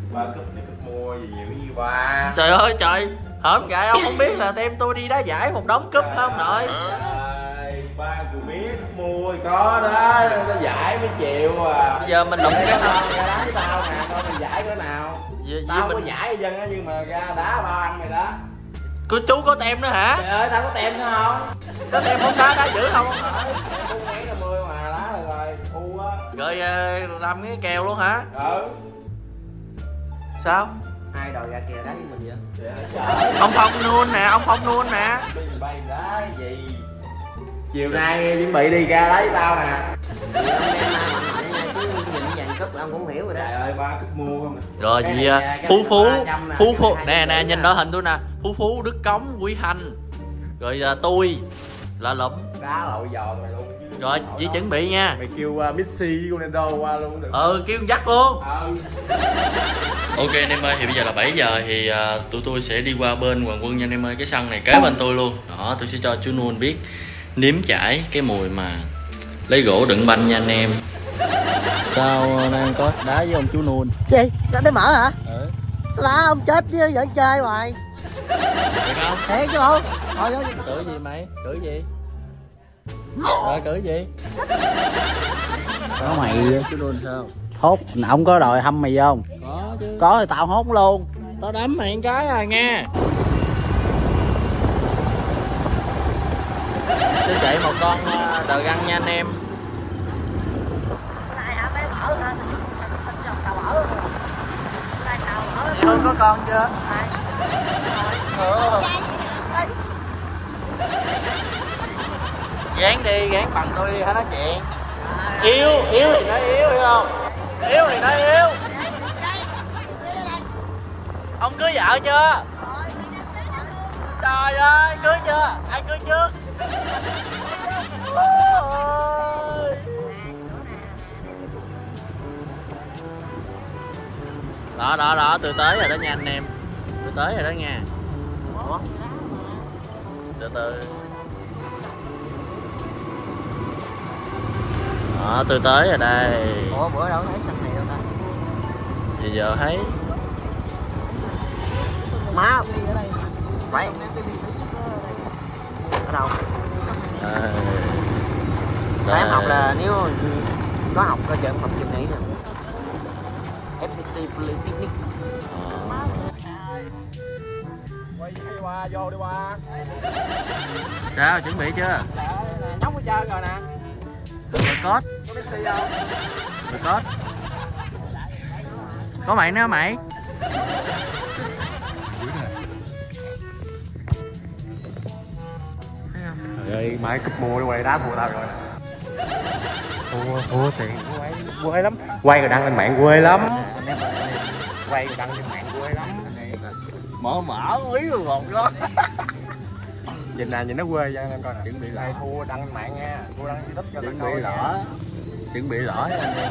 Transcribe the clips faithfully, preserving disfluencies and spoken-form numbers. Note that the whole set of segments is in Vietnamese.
Ba cúp này cúp mua gì nhiều gì ba. Trời ơi trời, hổm gậy ông không biết là tem tôi đi đá giải một đống cúp không nội. Trời, ba vừa biết mua thì có đó, nó giải mấy triệu à. Bây giờ mình đụng cái con ra đá với tao nè, coi mình giải cỡ nào. Vì, Tao vì có mình... giải dân á, nhưng mà ra đá bao ăn mày đó. Cô chú có tem nữa hả? Trời ơi, tao có tem nữa không? Có tem không đá, đá dữ không? Không mấy là mươi mà đá được rồi, u á. Rồi làm cái kèo luôn hả? Ừ. Sao? Ai đòi ra kèo đá với mình vậy? Trời. Ông Phong nuôn nè, ông Phong nuôn nè. Bay đá cái gì? Chiều nay chuẩn bị đi ra đá với tao nè. Ông cũng hiểu rồi đó. Trời ơi, ba cúp mua không. Rồi gì Phú Phú Phú Phú nè nè nhìn đội hình tôi nè, Phú Phú, Đức Cống, Quý Hành. Rồi uh, tôi là Lụm. Đá lội giò mày luôn chứ. Rồi chỉ chuẩn bị nha. Mày kêu uh, Messi, Ronaldo qua luôn được. Ừ kêu dắt luôn. Ừ. Ok anh em ơi, thì bây giờ là bảy giờ thì uh, tụi tôi sẽ đi qua bên Hoàng Quân nha anh em ơi. Cái sân này kế bên tôi luôn. Đó, tôi sẽ cho chú Nuôn biết nếm trải cái mùi mà lấy gỗ đựng banh nha anh em. Sao đang có đá với ông chú Nuôn? Gì? Để mở hả? Ừ. Lá ông chết chứ vẫn chơi hoài. Được không? Thiệt chứ không? Thôi thôi. Cử gì mày? Cử gì? Rồi cử gì? Có mày Chú Nuôn sao? hốt, ông có đòi hâm mày không? Có chứ. Có thì tao hốt luôn. Tao đấm mày một cái à nha. Tôi chạy một con đờ găng nha anh em. Chị Hương có con chưa? Ừ. Gán đi, gán bằng tôi đi hả nói chuyện. Yêu, yêu thì nói yêu, hiểu không? Yêu thì nói yêu. Ông cưới vợ chưa? Trời ơi, cưới chưa? Ai cưới trước? Đó đó đó, tôi tới rồi đó nha anh em. Tôi tới rồi đó nha. Ủa? Từ từ. Đó, tôi tới rồi đây. Ủa bữa đâu thấy sân này đâu ta? Thì giờ thấy. Má vậy ở đâu? À, Em học là nếu có học ở trường học trường này nè, ép pê tê Polytechnic. Quay đi qua, vô đi qua. Sao chuẩn bị chưa? Nhóc hết trơn rồi nè. Rồi cốt. Có Messi không? Rồi cốt. Có mày nữa mày. Trời ơi, mãi cúp mua quay đá thua tao rồi. Thua, thua xịn, quay quê lắm. Quay rồi đăng lên mạng quê lắm. Quay rồi đăng lên mạng quê lắm. Mở mở quý rồi một đó. Nhìn nè, nhìn nó quê cho anh coi nè. Chuẩn bị lại thua đăng lên mạng nha. Thua đăng YouTube cho Chuẩn tao bị coi. lỡ. Chuẩn bị lỡ anh em.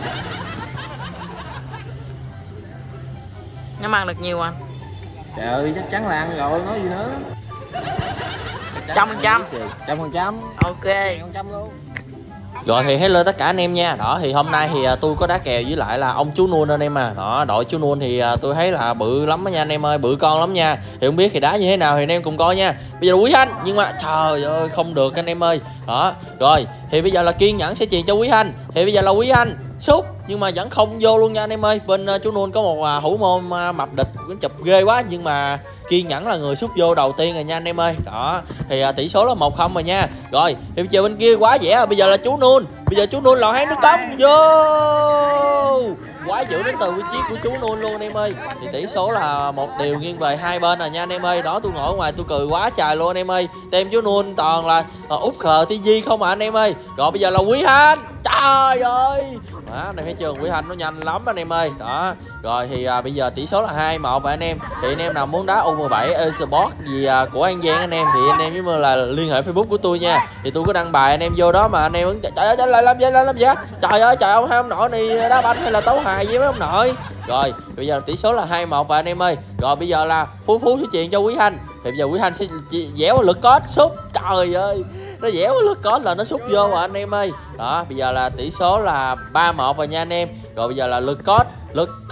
Nó ăn được nhiều anh? Trời ơi, chắc chắn là ăn rồi, nói gì nữa. Trăm phần trăm. Trăm phần trăm. Ok. Phần trăm luôn. Rồi thì hello tất cả anh em nha. Đó thì hôm nay thì tôi có đá kèo với lại là ông chú Nuôn anh em à. Đó, đội chú Nuôn thì tôi thấy là bự lắm đó nha anh em ơi, bự con lắm nha. Thì không biết thì đá như thế nào thì anh em cùng coi nha. Bây giờ là Quý Hành, nhưng mà trời ơi không được anh em ơi. Đó, rồi thì bây giờ là kiên nhẫn sẽ chuyền cho Quý Hành. Thì bây giờ là Quý Hành sút nhưng mà vẫn không vô luôn nha anh em ơi. Bên uh, chú Nuôn có một uh, hữu môn uh, mập địch cũng chụp ghê quá, nhưng mà kiên nhẫn là người sút vô đầu tiên rồi nha anh em ơi. Đó thì uh, tỷ số là một không rồi nha. Rồi thì bây giờ bên kia quá dễ rồi. Bây giờ là chú Nuôn, bây giờ chú Nuôn lò hán nước cống vô quá dữ đến từ vị trí của chú Nuôn luôn anh em ơi. Thì tỷ số là một điều nghiêng về hai bên rồi nha anh em ơi. Đó tôi ngồi ở ngoài tôi cười quá trời luôn anh em ơi. Tem chú Nuôn toàn là uh, út khờ ti vi không à anh em ơi. Rồi bây giờ là Quý Hành, trời ơi đó, này thấy chưa, Quý Hành nó nhanh lắm anh em ơi. Đó rồi thì à, bây giờ tỷ số là hai một rồi anh em. Thì anh em nào muốn đá U mười bảy eSport gì à, của An Giang anh em thì anh em với là liên hệ Facebook của tôi nha. Thì tôi có đăng bài anh em vô đó mà anh em ứng. Trời ơi trời ơi làm gì làm gì trời ơi trời, ông hai ông nội này đá banh hay là tấu hài với mấy ông nội. Rồi bây giờ tỷ số là hai một rồi anh em ơi. Rồi bây giờ là Phú Phú sẽ chuyền cho Quý Hành. Thì bây giờ Quý Hành sẽ dẻo lực cốt sút, trời ơi nó dẻo lực cốt là nó sút vô rồi anh em ơi. Đó bây giờ là tỷ số là ba một rồi nha anh em. Rồi bây giờ là lực cốt, lực cốt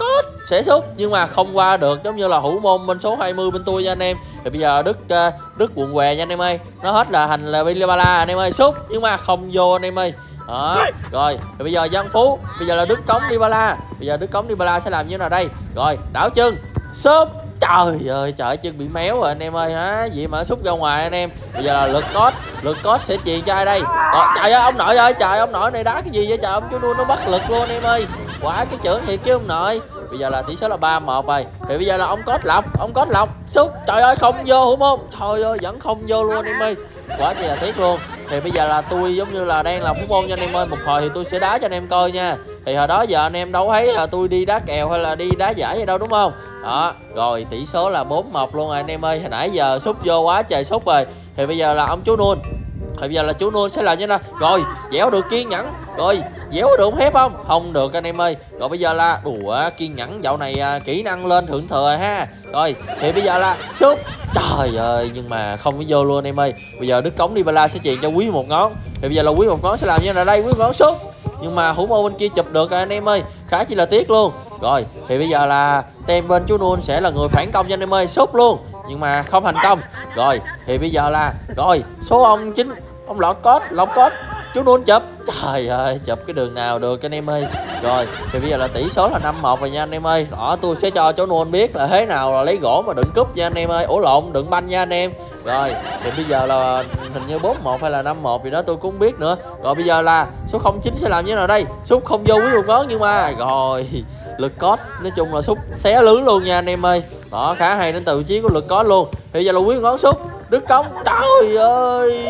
sẽ xúc nhưng mà không qua được, giống như là hữu môn bên số hai mươi bên tôi nha anh em. Thì bây giờ Đức uh, Đức quận què nha anh em ơi, nó hết là thành là Bilibala anh em ơi, xúc nhưng mà không vô anh em ơi. Đó rồi thì bây giờ Văn Phú, bây giờ là Đức Cống Dybala, bây giờ Đức Cống Dybala sẽ làm như thế nào đây? Rồi đảo chân xúc, trời ơi trời, chân bị méo rồi anh em ơi hả, gì mà xúc ra ngoài anh em. Bây giờ là lực cốt, lực cốt sẽ truyền cho ai đây? Rồi, trời ơi ông nội ơi, trời ông nội này đá cái gì vậy trời, ông chú nuôi nó bất lực luôn anh em ơi, quả cái trưởng thiệt chứ ông nội. Bây giờ là tỷ số là ba một rồi, thì bây giờ là ông Cốt Lộc, ông Cốt Lộc xúc, trời ơi không vô hữu môn, thôi ơi vẫn không vô luôn anh em ơi, quá chi là tiếc luôn. Thì bây giờ là tôi giống như là đang làm hữu môn nha anh em ơi, một hồi thì tôi sẽ đá cho anh em coi nha. Thì hồi đó giờ anh em đâu thấy là tôi đi đá kèo hay là đi đá giải gì đâu đúng không? Đó rồi tỷ số là bốn một luôn rồi anh em ơi, hồi nãy giờ xúc vô quá trời xúc rồi. Thì bây giờ là ông chú Nuôn, thì bây giờ là chú Nuôn sẽ làm như thế nào? Rồi dẻo được kiên nhẫn, rồi dẻo được không, hép không? Không được anh em ơi. Rồi bây giờ là đùa kiên nhẫn dạo này à, kỹ năng lên thượng thừa ha. Rồi thì bây giờ là xúc, trời ơi nhưng mà không có vô luôn anh em ơi. Bây giờ Đức Cống Dybala sẽ truyền cho Quý một ngón, thì bây giờ là Quý một ngón sẽ làm như thế nào đây? Quý một ngón xúc nhưng mà hữu môn bên kia chụp được rồi anh em ơi, khá chỉ là tiếc luôn. Rồi thì bây giờ là tem bên chú Nuôn sẽ là người phản công cho anh em ơi, xúc luôn nhưng mà không thành công. Rồi thì bây giờ là rồi số ông chính ông lọt cốt, lọt cốt chú Nuôn chụp, trời ơi chụp cái đường nào được anh em ơi. Rồi thì bây giờ là tỷ số là năm một rồi nha anh em ơi. Đó tôi sẽ cho chú Nuôn biết là thế nào là lấy gỗ mà đựng cúp nha anh em ơi, ủa lộn đựng banh nha anh em. Rồi thì bây giờ là hình như bốn một hay là năm một gì đó tôi cũng không biết nữa. Rồi bây giờ là số không chín sẽ làm như thế nào đây? Xúc không vô Quý một ngón nhưng mà rồi lực cốt nói chung là xúc xé lưới luôn nha anh em ơi. Đó khá hay đến từ vị trí của lực cốt luôn. Thì bây giờ là Quý một ngón xúc, Đức Cống, trời ơi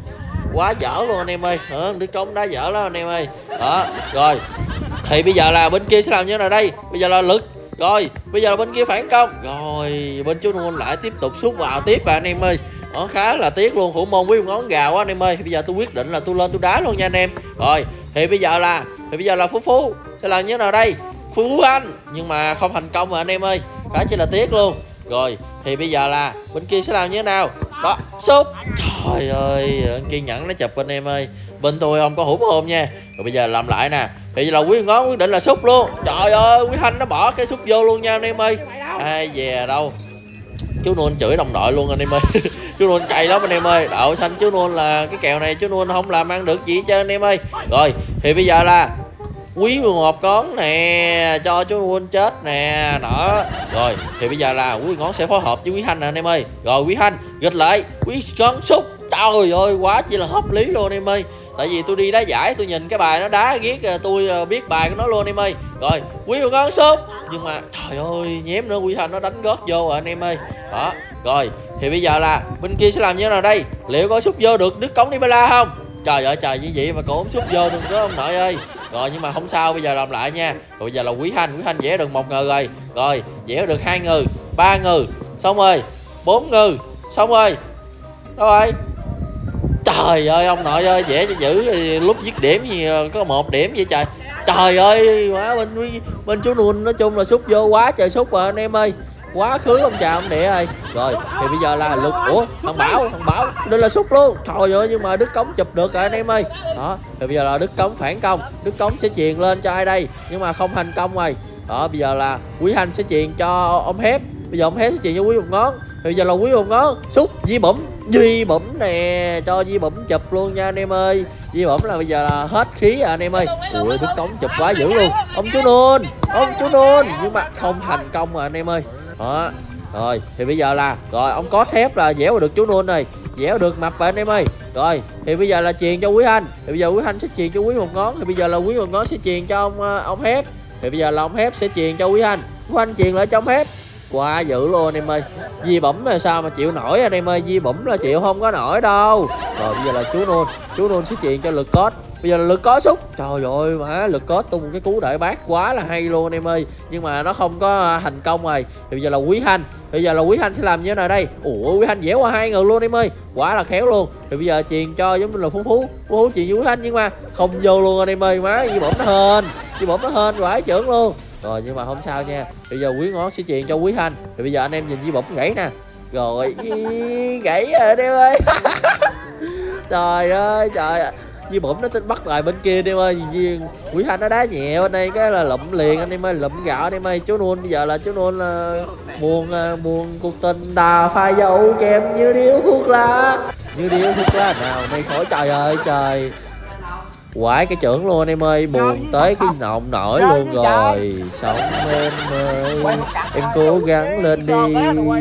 quá dở luôn anh em ơi. Ờ, Đức Cống đá dở lắm anh em ơi. Đó rồi thì bây giờ là bên kia sẽ làm như thế nào đây? Bây giờ là lực, rồi bây giờ là bên kia phản công, rồi bên chú Nuôn lại tiếp tục xúc vào tiếp và anh em ơi. Đó khá là tiếc luôn, hữu môn Quý một ngón gào quá anh em ơi. Bây giờ tôi quyết định là tôi lên tôi đá luôn nha anh em. Rồi thì bây giờ là thì bây giờ là Phú Phú sẽ làm như thế nào đây? Phú Anh nhưng mà không thành công rồi anh em ơi, khá chỉ là tiếc luôn. Rồi thì bây giờ là bên kia sẽ làm như thế nào? Đó xúc, trời ơi kiên nhẫn nó chụp anh em ơi, bên tôi không có hữu môn nha. Rồi bây giờ làm lại nè, thì giờ là Quý ngón quyết định là xúc luôn, trời ơi Quý Thanh nó bỏ cái xúc vô luôn nha anh em ơi. Ai về đâu chú Nuôn chửi đồng đội luôn anh em ơi. Chú Nuôn cay lắm anh em ơi, đậu xanh chú Nuôn là cái kèo này chú Nuôn không làm ăn được gì cho anh em ơi. Rồi thì bây giờ là Quý một ngón nè, cho chú Nuôn chết nè, đó. Rồi thì bây giờ là Quý ngón sẽ phối hợp với Quý Thanh nè anh em ơi. Rồi Quý Thanh nghịch lại, Quý ngón xúc, trời ơi quá chỉ là hợp lý luôn anh em ơi. Tại vì tôi đi đá giải tôi nhìn cái bài nó đá ghét tôi biết bài của nó luôn anh em ơi. Rồi Quý một ngón xúc nhưng mà trời ơi nhém nữa, Quý Thanh nó đánh gót vô rồi anh em ơi. Đó rồi thì bây giờ là bên kia sẽ làm như thế nào đây? Liệu có xúc vô được Đức Cống Dybala không? Trời ơi trời như vậy mà còn không xúc vô được đó ông nội ơi. Rồi nhưng mà không sao, bây giờ làm lại nha. Rồi bây giờ là Quý Thanh, Quý Thanh vẽ được một ngừ rồi. Rồi vẽ được hai ngừ, ba ngừ, xong rồi, bốn ngừ, xong rồi. Đâu rồi? Trời ơi ông nội ơi, vẽ cho dữ lúc dứt điểm gì có một điểm vậy trời. Trời ơi quá bên bên chú Nuôn nói chung là xúc vô quá trời xúc rồi anh em ơi. Quá khứ ông chào ông địa ơi. Rồi thì bây giờ là lực, ủa thằng Bảo, thằng Bảo đây là xúc luôn, trời ơi nhưng mà Đức Cống chụp được rồi anh em ơi. Đó thì bây giờ là Đức Cống phản công, Đức Cống sẽ truyền lên cho ai đây nhưng mà không thành công rồi. Đó bây giờ là Quý Thanh sẽ truyền cho ông Hép, bây giờ ông Hép sẽ truyền cho Quý một ngón. Thì bây giờ là Quý một ngón xúc Di Bẩm, Di Bẩm nè, cho Di Bẩm chụp luôn nha anh em ơi. Di Bẩm là bây giờ là hết khí à anh em ơi. Ui Đức Cống chụp quá dữ luôn, ông chú Nuôn, ông chú Nuôn nhưng mà không thành công rồi anh em ơi. Đó rồi thì bây giờ là rồi ông có thép là dẻo được chú Nuôn rồi, dẻo được mập rồi anh em ơi. Rồi thì bây giờ là truyền cho Quý Thanh, thì bây giờ Quý Thanh sẽ truyền cho Quý một ngón. Thì bây giờ là Quý một ngón sẽ truyền cho ông ông Hép, thì bây giờ là ông Hép sẽ truyền cho Quý Thanh, Quý Thanh truyền lại cho ông Hép. Quá dữ luôn anh em ơi. Di Bẩm là sao mà chịu nổi anh em ơi, Di Bẩm là chịu không có nổi đâu. Rồi bây giờ là chú Nuôn, chú Nuôn sẽ truyền cho lực cốt. Bây giờ là lực có xúc, trời ơi mà lực có tung cái cú đại bác quá là hay luôn anh em ơi, nhưng mà nó không có thành công rồi. Thì bây giờ là Quý Thanh, bây giờ là Quý Thanh sẽ làm như thế nào đây? Ủa Quý Thanh dẻo qua hai người luôn anh em ơi, quá là khéo luôn. Thì bây giờ truyền cho giống như là Phú Phú, Phú Phú truyền cho Quý Thanh nhưng mà không vô luôn anh em ơi, má Di Bẩm nó hên, Di Bẩm nó hên vãi trưởng luôn. Rồi nhưng mà không sao nha, bây giờ Quý ngón sẽ truyền cho Quý Thanh. Thì bây giờ anh em nhìn Di Bẩm gãy nè, rồi gãy rồi anh em ơi. Trời ơi trời, Di Bẩm nó tính bắt lại bên kia anh em ơi. Di Quý Thanh nó đá nhẹ bên đây cái là lụm liền anh em ơi, lụm gạo anh em ơi. Chú Nuôn bây giờ là chú Nuôn là buồn buồn cuộc tình đà phai dầu kèm như điếu thuốc lá, như điếu thuốc lá nào đây khỏi. Trời ơi trời, quải cái trưởng luôn anh em ơi, buồn tới cái nọng nổi luôn rồi. Sống em ơi, em cố gắng lên đi.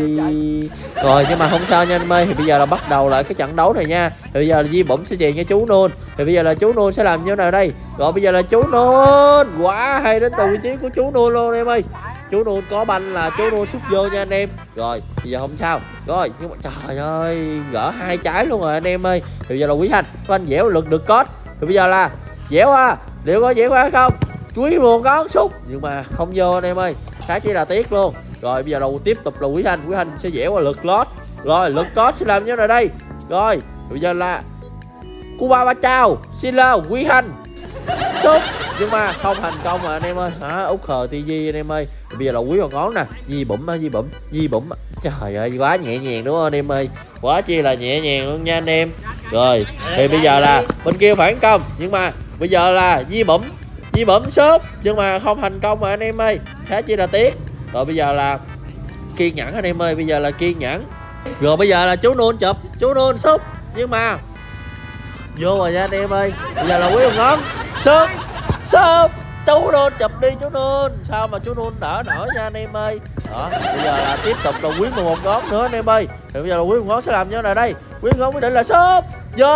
Rồi nhưng mà không sao nha anh em ơi, thì bây giờ là bắt đầu lại cái trận đấu này nha. Thì bây giờ là Di Bẩm sẽ chuyền cho chú Nuôn. Thì bây giờ là chú Nuôn sẽ làm như thế nào đây? Rồi bây giờ là chú Nuôn, quá hay đến từ vị trí của chú Nuôn luôn anh em ơi. Chú Nuôn có banh là chú Nuôn sút vô nha anh em. Rồi bây giờ không sao. Rồi nhưng mà trời ơi, gỡ hai trái luôn rồi anh em ơi. Thì bây giờ là Quý Thanh, anh dẻo lực được cốt. Thì bây giờ là dẻo à, liệu có dẻo hay không? Quý buồn có sút nhưng mà không vô anh em ơi, khá chỉ là tiếc luôn. Rồi bây giờ đầu tiếp tục là Quý Thanh, Quý Thanh sẽ dẻo vào lực lót. Rồi lực lót sẽ làm như thế nào đây? Rồi bây giờ là Cuba Ba Chao, xin lơ Quý Thanh sút nhưng mà không thành công mà anh em ơi. Hả, út khờ ti vi anh em ơi. Bây giờ là Quý vào ngón nè, Di Bẩm Di Bẩm Di Bẩm, trời ơi quá nhẹ nhàng đúng không anh em ơi, quá chi là nhẹ nhàng luôn nha anh em. Rồi thì bây giờ là bên kia phản công nhưng mà bây giờ là Di Bẩm Di Bẩm sút nhưng mà không thành công mà anh em ơi, khá chi là tiếc. Rồi bây giờ là kiên nhẫn anh em ơi, bây giờ là kiên nhẫn. Rồi bây giờ là chú Nuôn chụp, chú Nuôn sút nhưng mà vô rồi nha anh em ơi. Bây giờ là Quý Hồng ngón sút sút, chú Nuôn chụp đi chú Nuôn, sao mà chú Nuôn đỡ nổi nha anh em ơi. Đó bây giờ là tiếp tục là Quý một ngón nữa anh em ơi. Thì bây giờ là Quý một ngón sẽ làm như thế nào đây? Quý ngón quyết định là sút vô,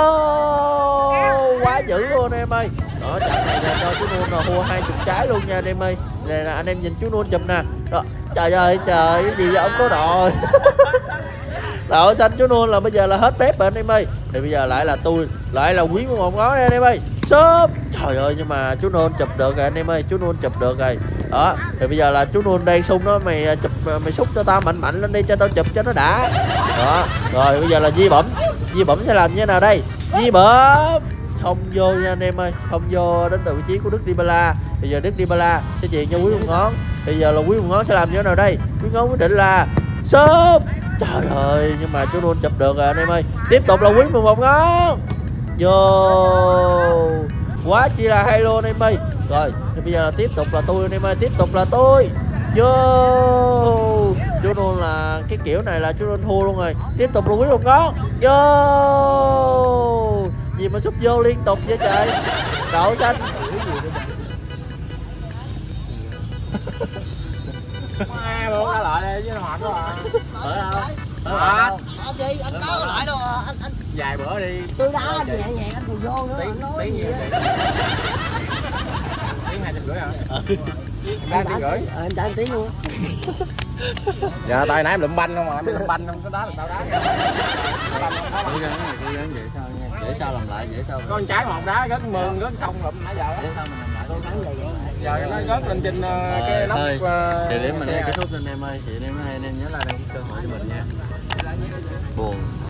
quá dữ luôn anh em ơi. Đó trận này là cho chú Nuôn là thua hai chục trái luôn nha anh em ơi. Này là anh em nhìn chú Nuôn chụp nè. Đó trời ơi trời, cái gì vậy ông có đội đội xanh chú Nuôn là bây giờ là hết phép rồi anh em ơi. Thì bây giờ lại là tôi, lại là Quý một ngón đây anh em ơi, sớm. Trời ơi nhưng mà chú Nuôn chụp được rồi anh em ơi, chú Nuôn chụp được rồi. Đó thì bây giờ là chú Nuôn đang sung đó, mày chụp mày xúc cho tao mạnh mạnh lên đi cho tao chụp cho nó đã. Đó rồi bây giờ là Di Bẩm, Di Bẩm sẽ làm như thế nào đây? Di Bẩm không vô nha anh em ơi, không vô đến từ vị trí của Đức Dybala. Bây giờ Đức Dybala sẽ chuyền cho Quý một ngón. Bây giờ là Quý một ngón sẽ làm như thế nào đây? Quý ngón quyết định là sớm. Trời ơi nhưng mà chú Nuôn chụp được rồi anh em ơi. Tiếp tục là Quý mười một ngón vô, quá chi là hay luôn anh em ơi. Rồi thì bây giờ là tiếp tục là tôi anh em ơi, tiếp tục là tôi vô. Chú Nuôn là cái kiểu này là chú Nuôn thua luôn rồi. Tiếp tục là Quý một ngón vô, gì mà sút vô liên tục vậy trời. Đậu xanh luôn ra lại đây với nó hoạt quá à. Ở đâu? Hả? Anh gì? Anh có lại đâu à? Anh anh Vài bữa đi. tôi đá nhẹ nhàng anh còn vô nữa. Tiếng Nói tiếng gì nhiều vậy? Tiếng hai trăm rưỡi hả? Ba tiếng rưỡi. Ờ, em trả anh tiếng luôn. Dạ tay nãy em lụm banh không mà, em lụm banh không có đá được sao đá. Cố gắng này, cố gắng vậy sao nha. Để sao làm lại, để sao. Có con trái một đá rất mừng rất xong lụm nãy giờ. Để sao mình làm lại. Cố gắng vậy vậy. Giờ nó rớt lên trên uh, cái nóc thôi, uh, thì điểm mình xe kết thúc anh em ơi, thì anh em anh em nhớ like đăng ký kênh hỏi cho mình nha. Buồn.